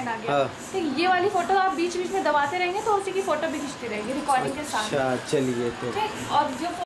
Line आ गया। तो ये वाली फोटो आप बीच बीच में दबाते रहेंगे तो उसी की फोटो भी खींचती रहेगी रिकॉर्डिंग के साथ। अच्छा चलिए तो। और जो